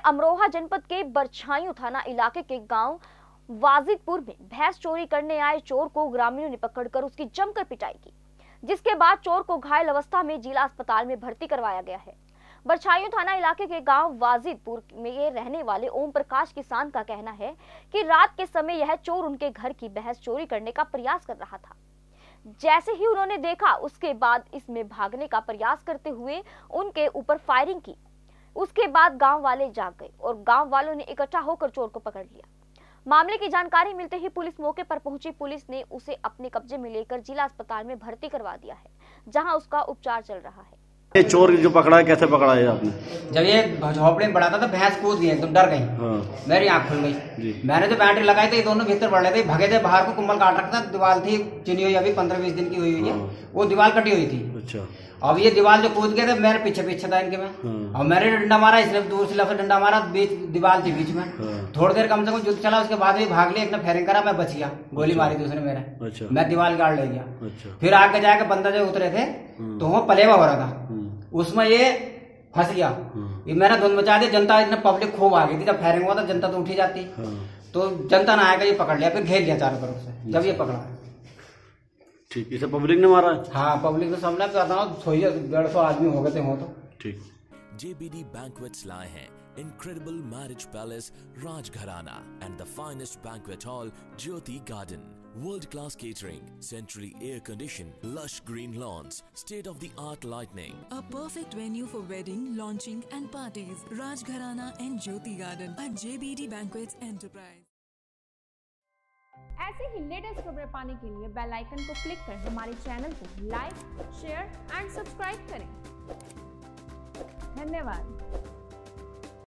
अमरोहा जनपद के बरछाइयों थाना इलाके के गांव वाजिदपुर में भैंस चोरी करने आए चोर को ग्रामीणों ने पकड़कर उसकी जमकर पिटाई की, जिसके बाद चोर को घायल अवस्था में जिला अस्पताल में भर्ती करवाया गया है। बरछाइयों थाना इलाके के गांव वाजिदपुर में रहने वाले ओम प्रकाश किसान का कहना है कि रात के समय यह चोर उनके घर की भैंस चोरी करने का प्रयास कर रहा था। जैसे ही उन्होंने देखा, उसके बाद इसमें भागने का प्रयास करते हुए उनके ऊपर फायरिंग की। उसके बाद गांव वाले जाग गए और गांव वालों ने इकट्ठा होकर चोर को पकड़ लिया। मामले की जानकारी मिलते ही पुलिस मौके पर पहुंची। पुलिस ने उसे अपने कब्जे में लेकर जिला अस्पताल में भर्ती करवा दिया है, जहां उसका उपचार चल रहा है। ये चोर जो पकड़ा है, कैसे पकड़ा है आपने? जब ये झोपड़ी में पड़ा था तो भैंस कूद गई, एकदम डर गई। मेरी आंख खुल गई। मैंने जो बैटरी लगाई थी, दोनों भीतर बढ़ रहे थे, भगे थे बाहर को। कुंबल काट रखा था, दीवार थी चिनी हुई, अभी 15-20 दिन की हुई है। वो दीवार कटी हुई थी। अच्छा। अब ये दीवार जो कूद गए थे, मेरे पीछे पीछे था इनके में। और मैंने डंडा मारा, इसने दूर से लफे डंडा मारा, बीच दीवार थी बीच में। थोड़ी देर कम से कम युद्ध चला, उसके बाद भी भाग लिया। एक ने फायरिंग करा, मैं बच गया। गोली मारी दूसरे मेरे। मैं दीवार गाड़ ले गया। फिर आगे जाके बंदा जो उतरे थे तो वो पलेवा हो रहा था, उसमें ये फंस गया। ये मेरा धुंध मचा दिया। जनता इतने पब्लिक खूब आ गई थी। जब फायरिंग हुआ था जनता तो उठी जाती। तो जनता ना आएगा, ये पकड़ लिया, फिर घेर लिया चारों तरफ से। जब ये पकड़ा, ठीक, इसे पब्लिक ने मारा? हाँ, पब्लिक तो सामने 150 आदमी हो गए थे वो तो। ठीक। JBD Banquets लाए हैं incredible marriage palace Rajgharana and the finest banquet hall Jyoti Garden. World-class catering, centrally air-conditioned, lush green lawns, state-of-the-art lighting. A perfect venue for wedding, launching and parties. Rajgharana and Jyoti Garden at JBD Banquets Enterprise. ऐसे ही latest खबरें पाने के लिए bell icon को click कर हमारे channel को like, share and subscribe करें। धन्यवाद।